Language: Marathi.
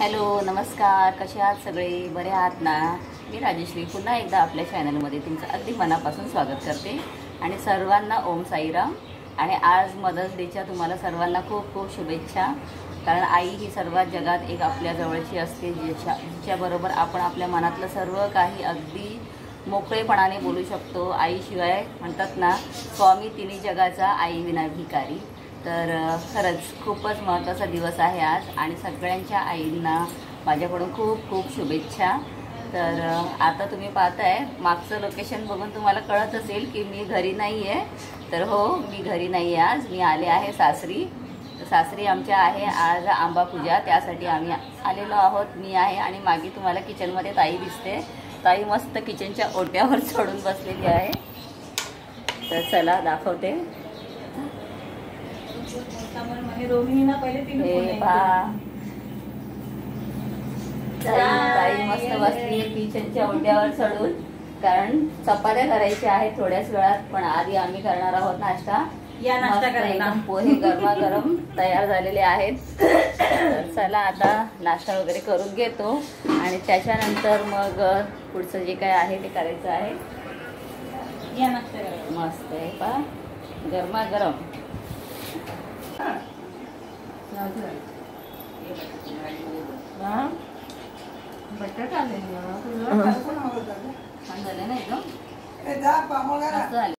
हॅलो नमस्कार, कसे आहात सगळे? बरे आहात ना? मी राजेश्री पुन्हा एकदा आपल्या चॅनलमध्ये तुमचं अगदी मनापासून स्वागत करते आणि सर्वांना ओम साईराम. आणि आज मदर्स डेच्या तुम्हाला सर्वांना खूप खूप शुभेच्छा. कारण आई ही सर्वात जगात एक आपल्या जवळची असते, जिच्याबरोबर आपण आपल्या मनातलं सर्व काही अगदी मोकळेपणाने बोलू शकतो. आईशिवाय म्हणतात ना, स्वामी तिन्ही जगाचा आई विना भिकारी. तर खरंच खूपच महत्त्वाचा दिवस आहे आज आणि सगळ्यांच्या आईंना माझ्याकडून खूप खूप शुभेच्छा. तर आता तुम्ही पाहताय मागचं लोकेशन बघून तुम्हाला कळत असेल की मी घरी नाही आहे. तर हो, मी घरी नाही आहे, आज मी आले आहे सासरी. सासरी आमच्या आहे आज आंबा पूजा, त्यासाठी आम्ही आलेलो आहोत. मी आहे आणि मागे तुम्हाला किचनमध्ये ताई दिसते. ताई मस्त किचनच्या ओट्यावर चढून बसलेली आहे. तर चला दाखवते. ताई मस्त बसली किचनच्या ओट्यावर चढून, कारण चपात्या करायच्या आहेत थोड्याच वेळात. पण आधी आम्ही करणार आहोत नाश्ता. या नाश्ता करायला पोहे गरमागरम तयार झालेले आहेत. तर चला आता नाश्ता वगैरे करून घेतो आणि त्याच्यानंतर मग पुढचं जे काय आहे ते करायचं आहे. या नाश्ता करायला मस्त आहे पा, गरमागरम. बटाटा झाले ना एकदम.